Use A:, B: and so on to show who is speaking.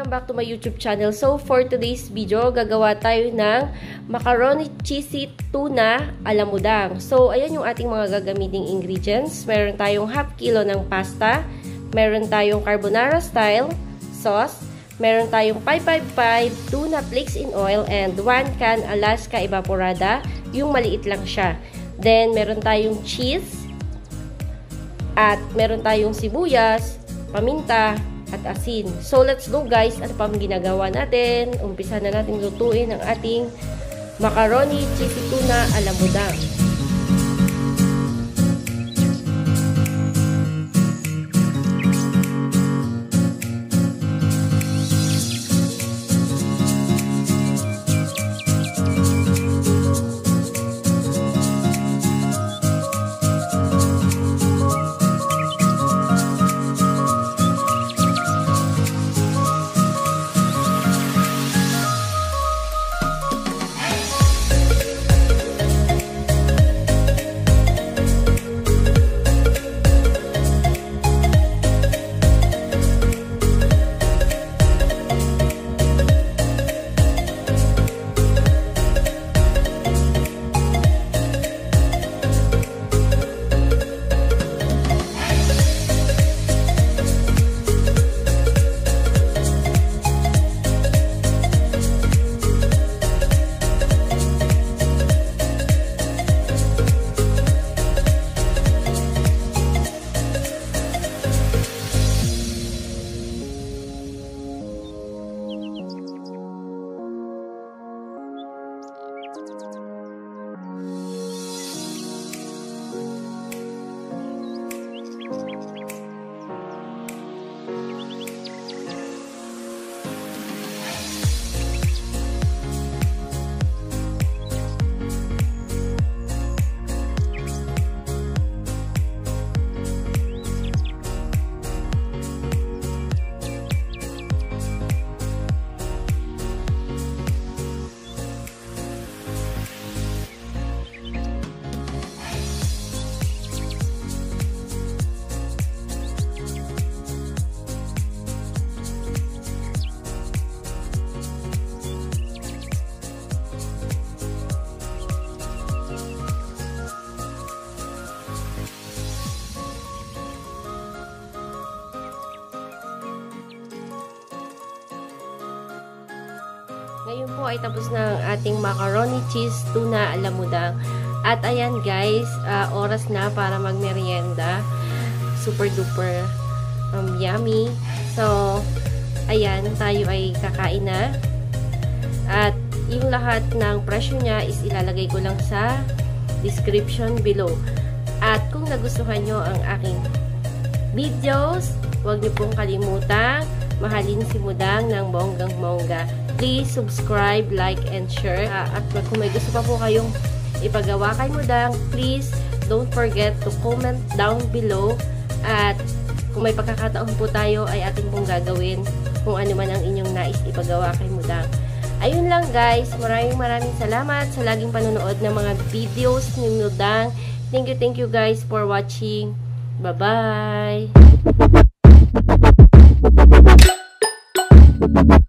A: Welcome back to my YouTube channel. So, for today's video, gagawa tayo ng macaroni cheesy tuna alamudang. So, ayan yung ating mga gagamiting ingredients. Meron tayong half kilo ng pasta. Meron tayong carbonara style sauce. Meron tayong 555 tuna flakes in oil and 1 can Alaska evaporada. Yung maliit lang siya. Then, meron tayong cheese. At meron tayong sibuyas, paminta, at asin. So, let's go guys. Ano pa ang ginagawa natin? Umpisa na natin lutuin ang ating macaroni cheesy tuna alamudang. Ngayon po ay tapos na ang ating macaroni cheese tuna alamudang. At ayan guys, oras na para magmerienda. Super duper yummy. So, ayan, tayo ay kakain na. At yung lahat ng presyo niya is ilalagay ko lang sa description below. At kung nagustuhan nyo ang aking videos, huwag niyo pong kalimutan mahalin si Mudang ng bonggang-bongga. Please subscribe, like, and share. At kung may gusto pa po kayong ipagawa kay Mudang, please don't forget to comment down below. At kung may pagkakataon po tayo, ay atin pong gagawin kung ano man ang inyong nais ipagawa kay Mudang. Ayun lang guys, maraming salamat sa laging panonood ng mga videos ni Mudang. Thank you guys for watching. Bye-bye!